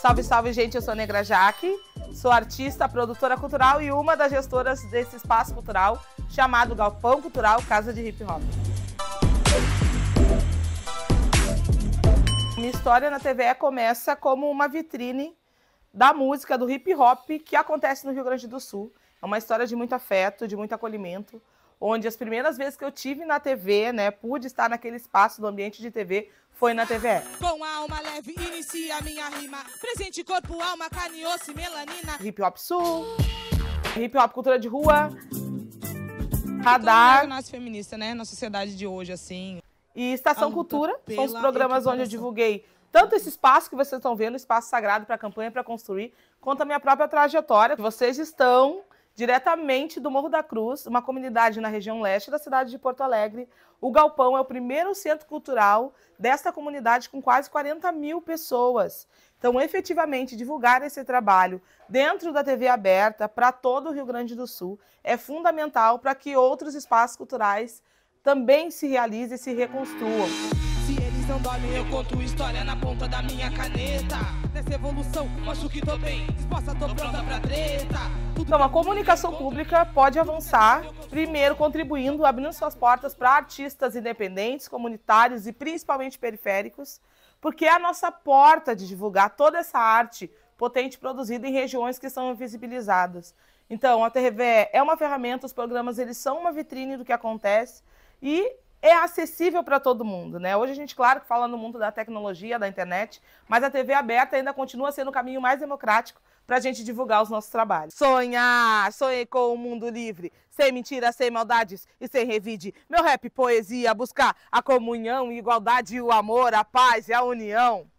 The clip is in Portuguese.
Salve, salve, gente! Eu sou Negra Jaque, sou artista, produtora cultural e uma das gestoras desse espaço cultural chamado Galpão Cultural Casa de Hip Hop. Minha história na TVE começa como uma vitrine da música, do hip hop que acontece no Rio Grande do Sul. É uma história de muito afeto, de muito acolhimento, onde as primeiras vezes que eu tive na TV, pude estar naquele espaço do ambiente de TV, foi na TVE. Com a alma leve inicia a minha rima, presente corpo, alma, carne, osso e melanina. Hip Hop Sul, hip hop cultura de rua, radar. Nasce feminista, né, na sociedade de hoje, assim. E Estação Cultura, são os programas onde eu divulguei tanto esse espaço que vocês estão vendo, o espaço sagrado para a campanha, para construir, quanto a minha própria trajetória. Vocês estão diretamente do Morro da Cruz, uma comunidade na região leste da cidade de Porto Alegre. O Galpão é o primeiro centro cultural desta comunidade com quase 40 mil pessoas. Então, efetivamente, divulgar esse trabalho dentro da TV aberta para todo o Rio Grande do Sul é fundamental para que outros espaços culturais também se realizem e se reconstruam. Se eles não dormem, eu conto história na ponta da minha caneta. Nessa evolução, acho que tô bem, disposta, tô pronta pra treta. Então, a comunicação pública pode avançar, primeiro contribuindo, abrindo suas portas para artistas independentes, comunitários e principalmente periféricos, porque é a nossa porta de divulgar toda essa arte potente produzida em regiões que são invisibilizadas. Então, a TVE é uma ferramenta, os programas eles são uma vitrine do que acontece e é acessível para todo mundo, né? Hoje a gente, claro, que fala no mundo da tecnologia, da internet, mas a TV aberta ainda continua sendo o caminho mais democrático para a gente divulgar os nossos trabalhos. Sonhar, sonhei com um mundo livre, sem mentiras, sem maldades e sem revide. Meu rap, poesia, buscar a comunhão, igualdade, o amor, a paz e a união.